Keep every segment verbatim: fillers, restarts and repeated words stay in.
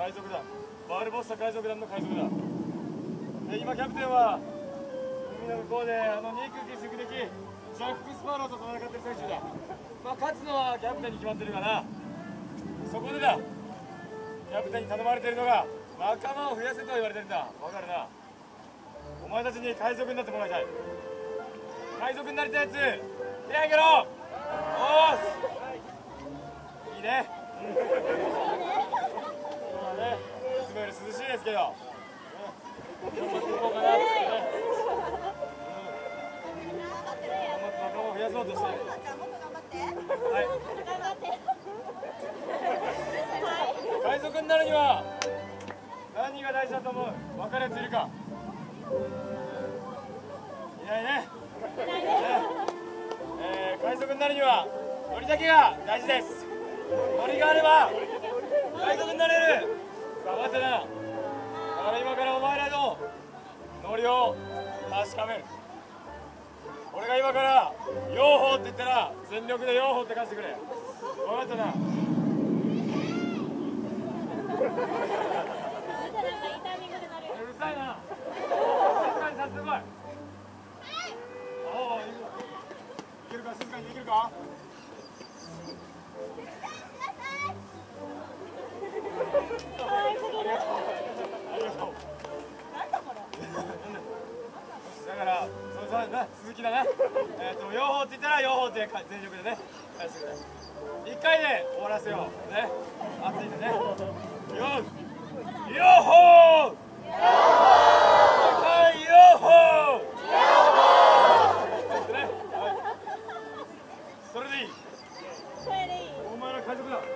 海賊団、バルボッサ海賊団の海賊団で、今キャプテンは海の向こうであの憎き宿敵ジャック・スパローと戦ってる最中だ。まあ勝つのはキャプテンに決まってるがな。そこでだ、キャプテンに頼まれているのが仲間を増やせと言われてるんだ。わかるな。お前たちに海賊になってもらいたい。海賊になりたいやつ手あげろ。おーす、いいね。まあね、いつもより涼しいですけど、頑張っていこうかなってね。仲間を増やそうとしてる。はい。海賊になるには何が大事だと思う？分かるやついるか？いないね。ね、えー、海賊になるにはノリだけが大事です。ノリがあれば海賊になれる。分かったな。だから今からお前らのノリを確かめる。俺が今から「ヨーホー」って言ったら全力で「ヨーホー」って返してくれ。分かったな。うるさいな。静かにさせてこい。おお、いけるか、静かにできるか。ありがとう。ありがとう。なんだこれ。だから、そうそうな、続きだな。えっと、ヨーホーって言ったら、ヨーホーって全力でね、返してくれ。一回で終わらせよう。ね、熱いんでね。よー、ヨーホー。はい、ヨーホー。それでいい。それでいい。お前ら海賊だ。やった。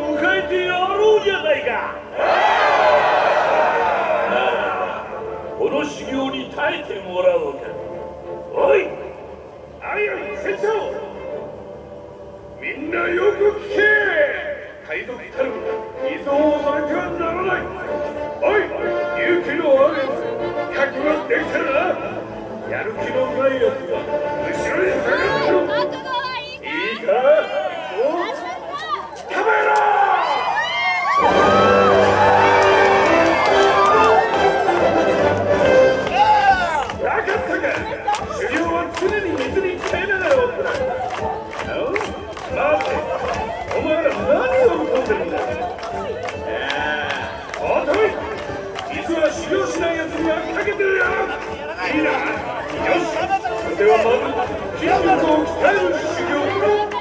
このの修行に耐えてもらおうか。おい、あいよい船長、みんなよく聞け。海賊たる依存をされてはならない。おい、勇気のあるやつ、覚悟ができたらな。やる気のないやつが後ろに下がってろ。いいか、お捕まえろ。分かったか。修行は常に水に耐えながらおったな。待て、お前ら何を見込んでるんだ。おとい、水は修行しないやつにはかけてるよ。いいな。よし、それではまず筋力を鍛える修行だ。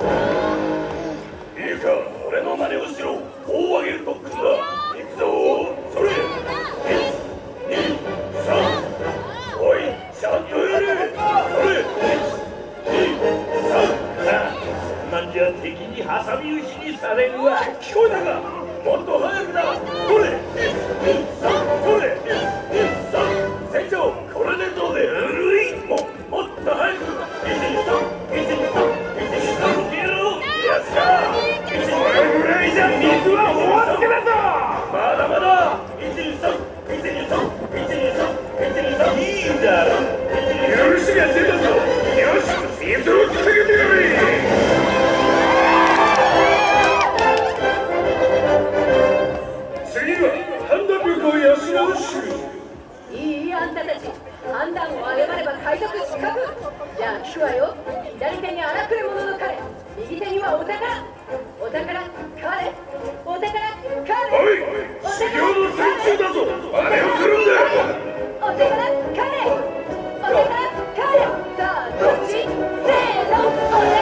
いいか、俺の真似をしろ。こう上げる特訓だ。いくぞ。それ。いち、に、さん。おい、ちゃんとやれ。それ。いち、に、さん。そんなんじゃ敵に挟み撃ちにされるわ。聞こえたか。もっと早くだ。それ。いち、に、さん。それ。いち、に、さん。船長、これでどうで。古い。ももっと早く。いち、に、さん。いち、に、さん。いち、に、さん。消えろ。やった。それぐらいじゃ水はお預けだぞ。まだまだ。いち、に、さん。いち、に、さん。いち、に、さん。いち、に、さん。いいんだろ。許しが出たぞ。よし、水をかけてやれ。次は判断力を養う修行。 いいあんたたち、判断を誤れば海賊失格。じゃあ聞くわよ。左手に荒くれ者の彼、右手にはお宝。お宝彼、お宝彼。 おい、修行の最中だぞ。あれをするんだ。 お宝彼、お宝彼。さあどっち。せーの、お宝。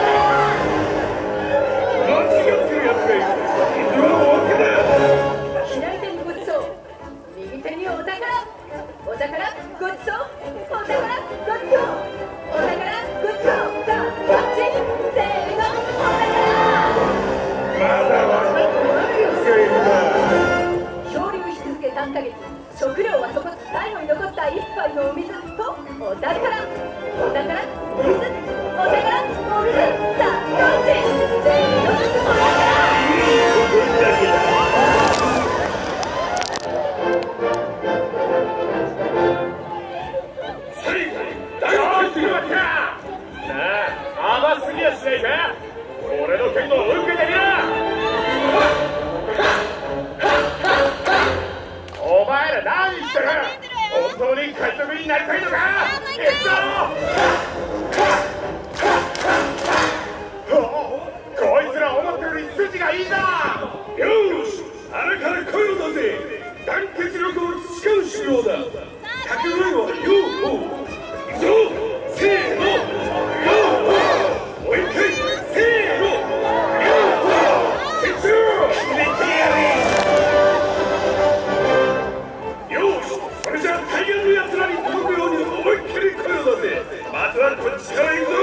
間違ってるやつがいる。水はお預けだ。 左手にごちそう、右手にお宝。お宝ごちそう、お宝ごちそう、お宝ごちそう。さあどっち。せーの、お宝。 まだわかってないやつがいるな。 漂流し続けさんかげつ、食料はそこ。最後に残った一杯のお水とお宝。お宝お水、お宝お水。さあどっち。せーの、お宝。 甘すぎやしないか。俺の剣の受けてみな。お前ら何してる。本当に海賊になりたいのか。いくぞ。こいつら思ってるより筋がいいな。よし、あれから声を出せ。団結力を培う修行だ。掛け声はよう。いくぞ。せーの、よう。もう一回。せーの、よう。鉄を決めてやれ。よし、それじゃあ大概の奴らに届くように思いっきり声を出せ。まずはこっちから行くぞ。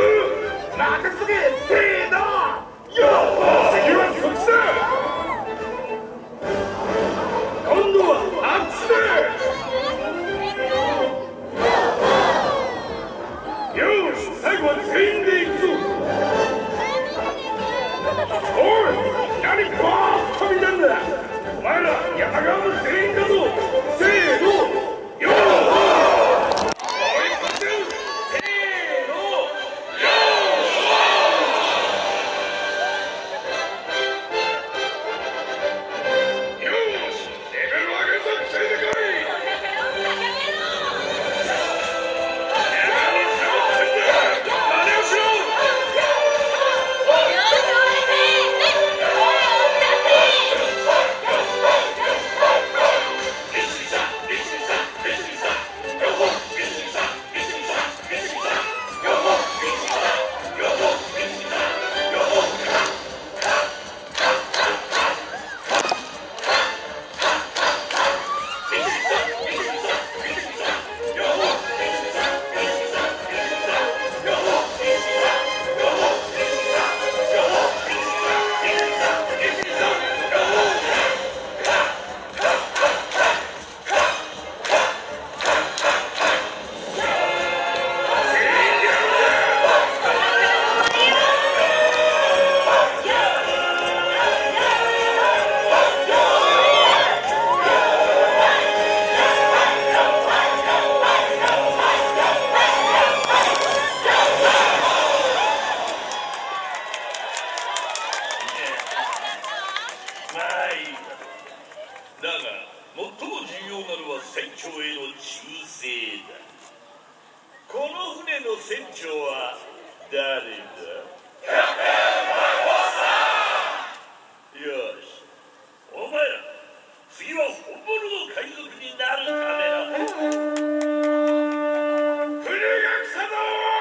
の船長は誰だ？キャプテンバルボッサ！よし、お前ら次は本物の海賊になるためだ。船が来たぞ！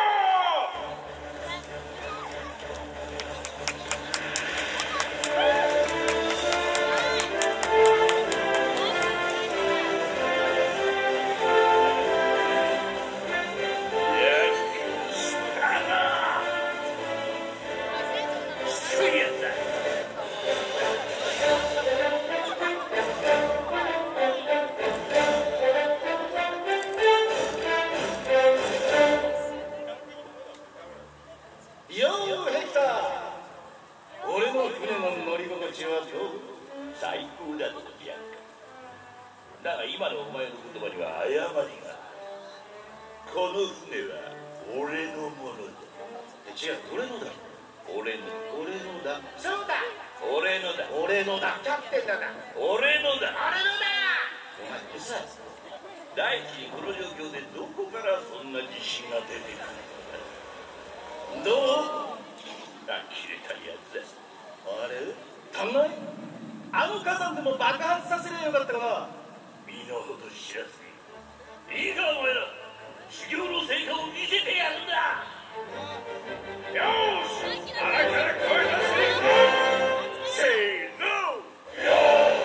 最高だとじゃんか。だが今のお前の言葉には誤りが。この船は俺のものだ。違う、俺のだ。俺の俺のだ。 そうだ、 俺のだ。 俺のだ。キャプテンだな。 俺のだ。 俺のだ。 お前うるさい。第一にこの状況でどこからそんな自信が出てくるのか。どう？あきれたやつだ。 あれ？足んない？あの火山でも爆発させればよかったかな。 身の程知らずに。いいかお前ら、修行の成果を見せてやるんだ。よーし、腹から声出していくぞ。せーの、よ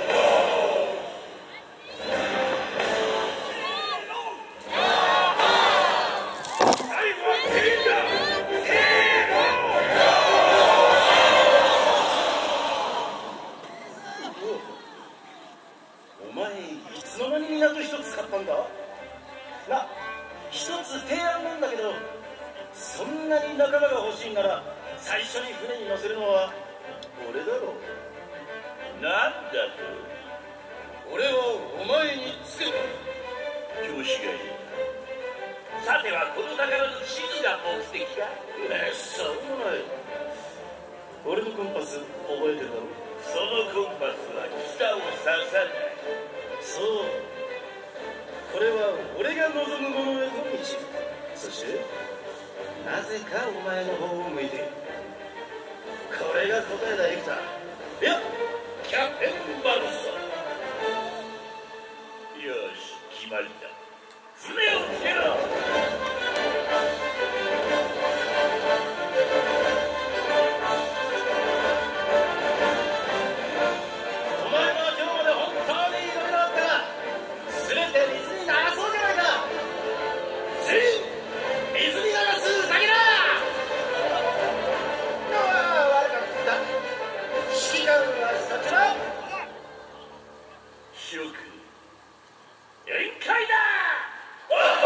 ー最後は全員だ。せーの、 お前いつの間に港一つ買ったんだ。な、一つ提案なんだけど、そんなに仲間が欲しいなら最初に船に乗せるのは俺だろう。 なんだと？ 俺はお前につく。 調子がいいな。さてはこの宝の地図が目的か？ え、そうもない。俺のコンパス覚えてるだろ。 そのコンパスは北を指さない。 そう、これは俺が望むものへの道。そしてなぜかお前の方を向いている。これが答えだ、エクター。いや、キャプテンバルサ。 よし、決まりだ。船をつけろ。 お前は今日まで本当にいろいろあったが、全て水に流そうじゃないか。全員水に流すだけだ。ああ、悪かった。指揮官はそっちだ。 諸君、限界だ。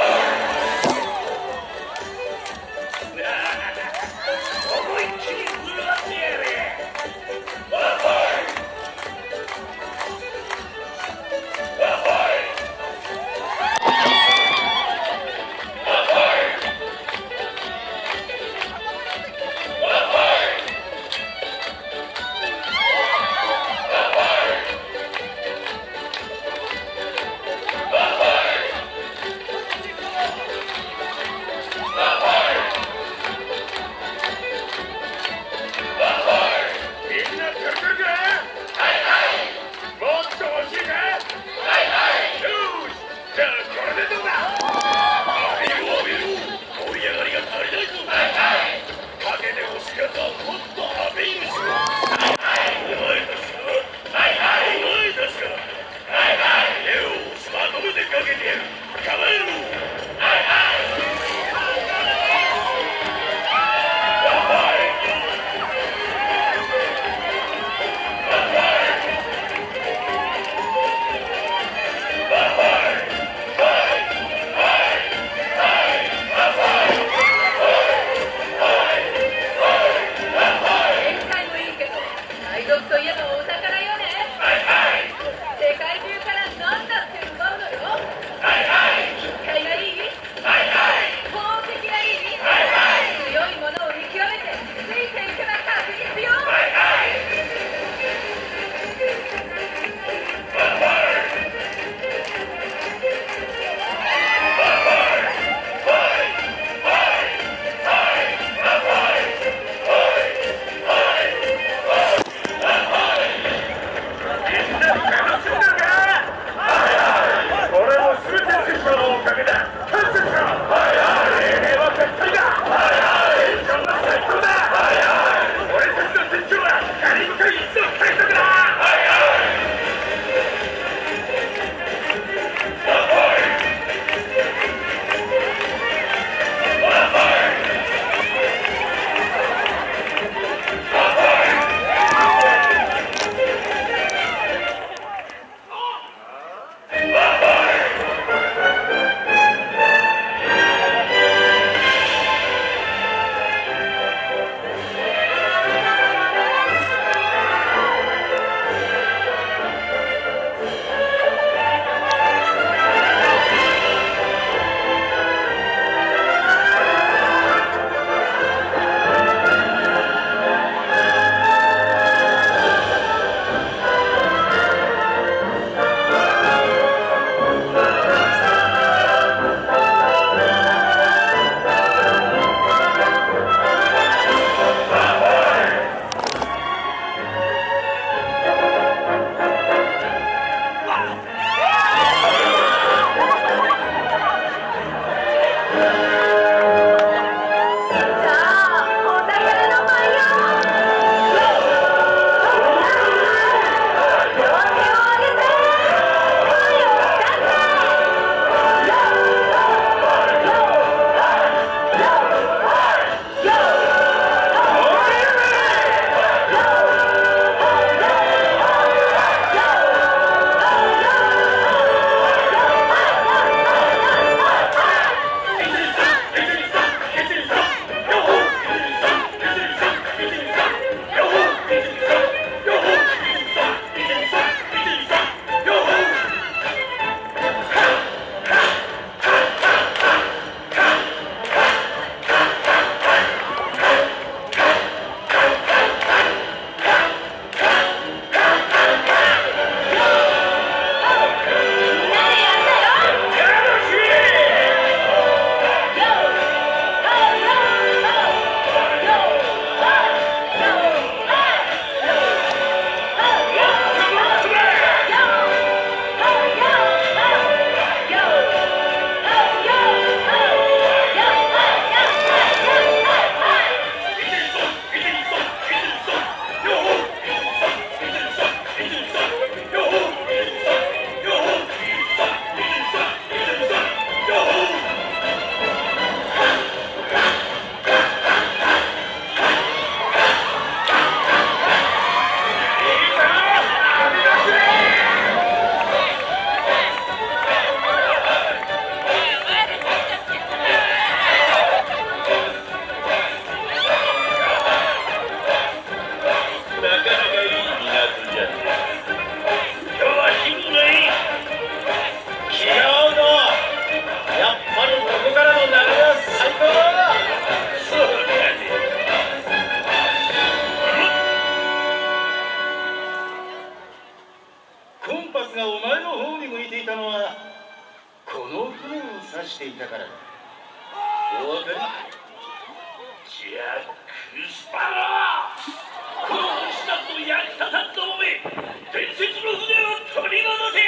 お分かり？ ジャック・スパロー、この星など役立たんどもめ、伝説の船を取り戻せ。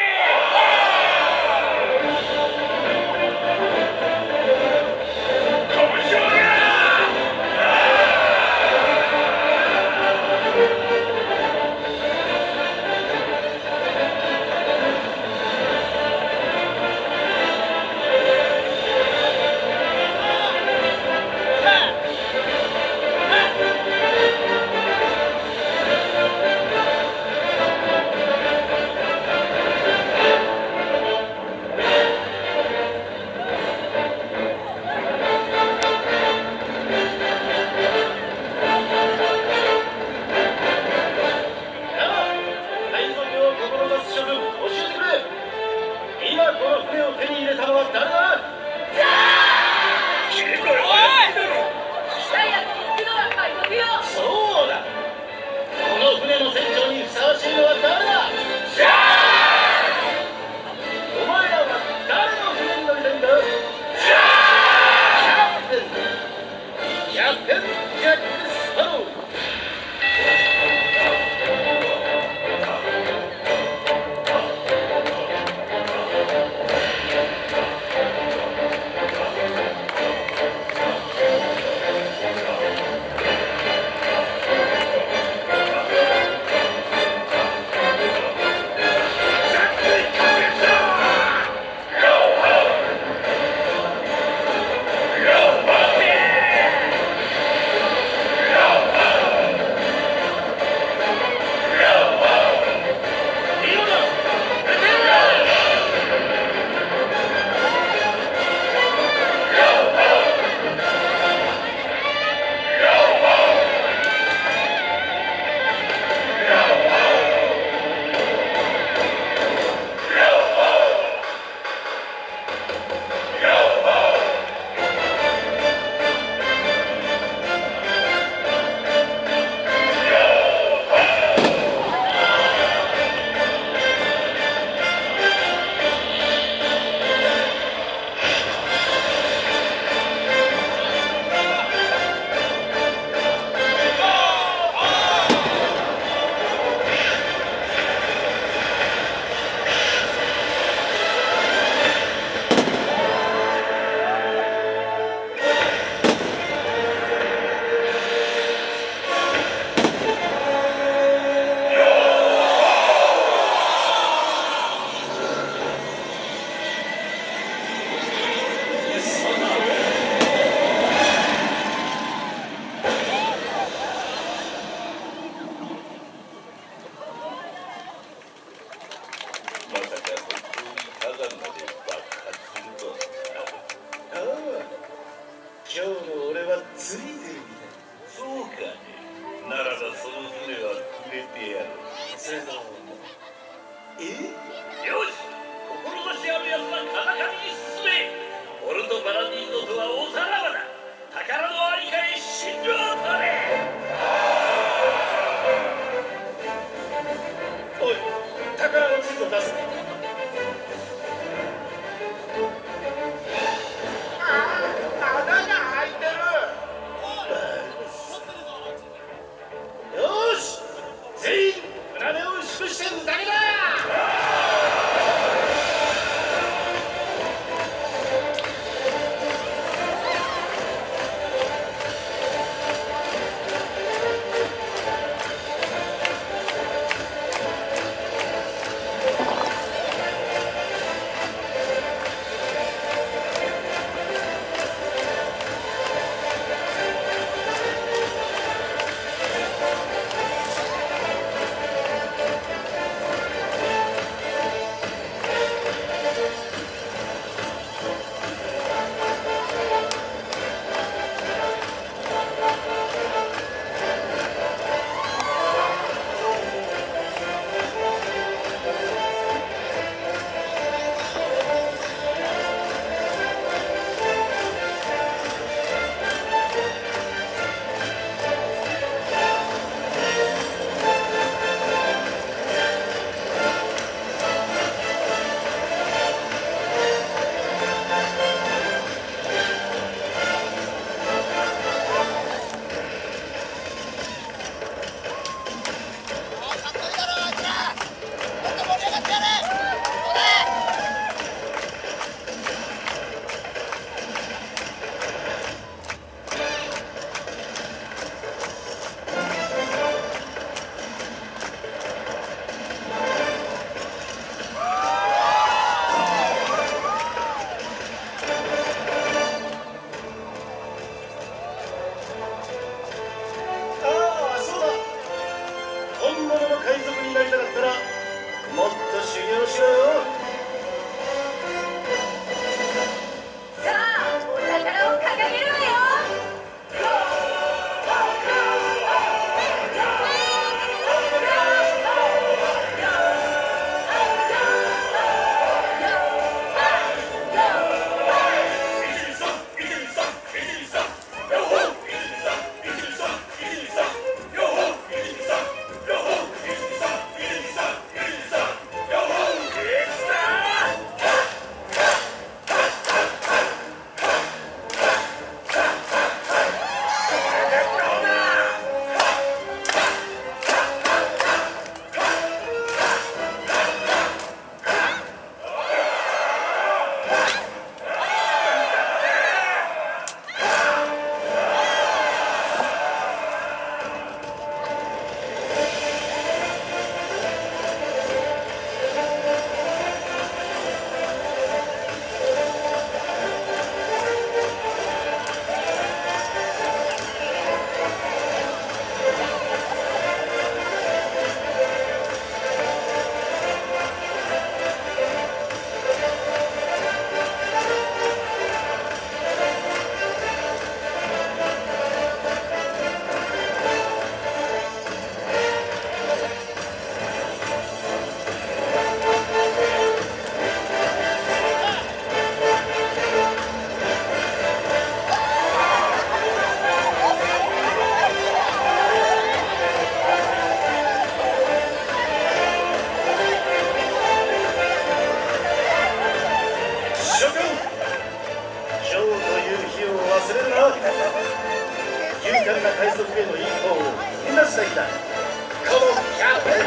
快速への一歩を踏み出した日だ。このキャプテン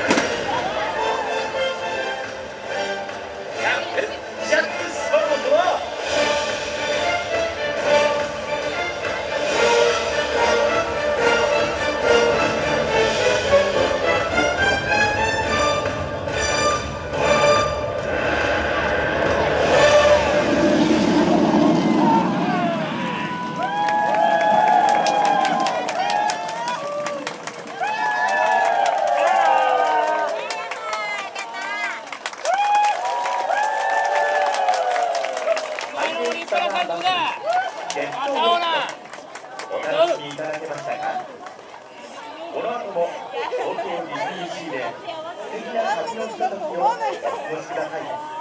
キャプテンジャック・スパローとはお楽しみいただけましたか。この後も東京ディズニーシーで素敵な旅のひとときをお過ごしください。